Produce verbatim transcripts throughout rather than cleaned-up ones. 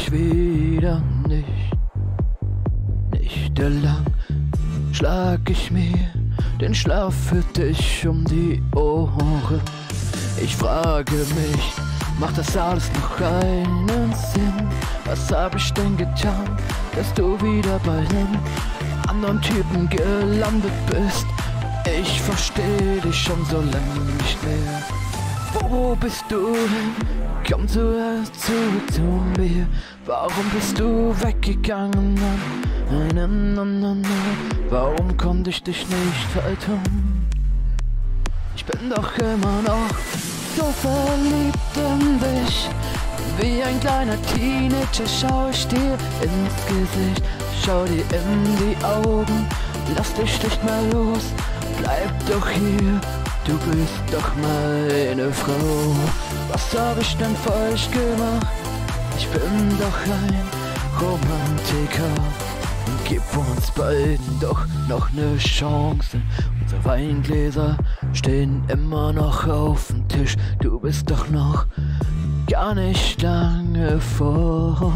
dich wieder nicht. Nächtelang schlag ich mir den Schlaf für dich um die Ohren. Ich frage mich, macht das alles noch einen Sinn? Was hab ich denn getan, dass du wieder bei einem anderen Typen gelandet bist? Ich versteh dich schon so lange nicht mehr. Wo bist du hin? Komm zuerst zurück zu mir. Warum bist du weggegangen an einen anderen Ort? Warum konnte ich dich nicht halten? Ich bin doch immer noch so verliebt in dich. Wie ein kleiner Teenager schau ich dir ins Gesicht. Schau dir in die Augen, lass dich nicht mehr los. Bleib doch hier, du bist doch meine Frau. Was hab ich denn falsch gemacht? Ich bin doch ein Romantiker und gib uns beiden doch noch ne Chance. Unsere Weingläser stehen immer noch auf dem Tisch. Du bist doch noch gar nicht lange fort.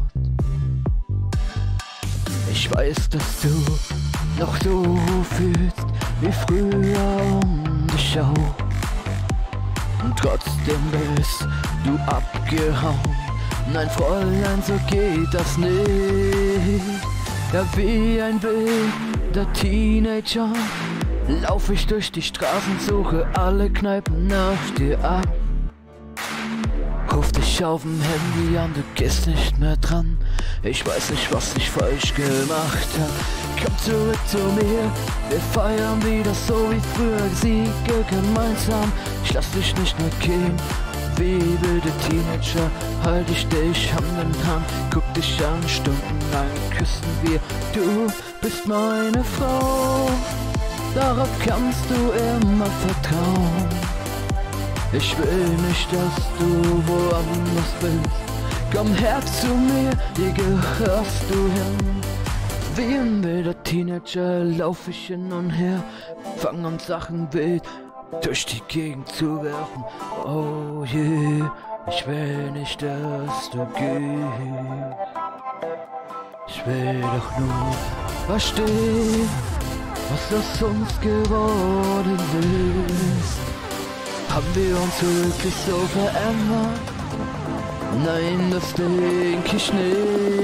Ich weiß, dass du noch so fühlst wie früher um dich auch. Und trotzdem bist du abgehauen. Nein, Fräulein, so geht das nicht. Ja, wie ein wilder Teenager lauf ich durch die Straßen, suche alle Kneipen nach dir ab. Ruf dich auf dem Handy an, du gehst nicht mehr dran. Ich weiß nicht, was ich falsch gemacht hab. Komm zurück zu mir, wir feiern wieder so wie früher, Siege gemeinsam. Ich lass dich nicht mehr gehen, wie wilde Teenager halt ich dich Hand in Hand. Guck dich an, stundenlang küssen wir. Du bist meine Frau, darauf kannst du immer vertrauen. Ich will nicht, dass du woanders bist. Komm her zu mir, hier gehörst du hin. Wie ein wilder Teenager lauf ich hin und her, fang an Sachen wild durch die Gegend zu werfen. Oh je, yeah, ich will nicht, dass du gehst. Ich will doch nur verstehen, was aus uns geworden ist. Haben wir uns wirklich so verändert? Nein, das denk ich nicht.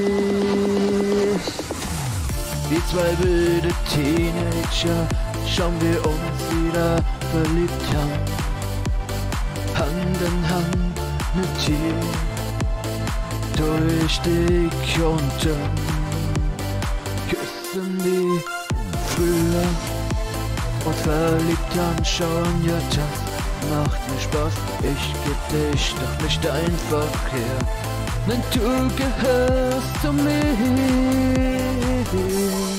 Wie zwei wilde Teenager schauen wir uns wieder verliebt an. Hand in Hand mit dir durch dick und dünn. Küssen wie früher und verliebt anschauen, ja das macht mir Spaß, ich geb dich doch nicht einfach her, denn du gehörst zu mir.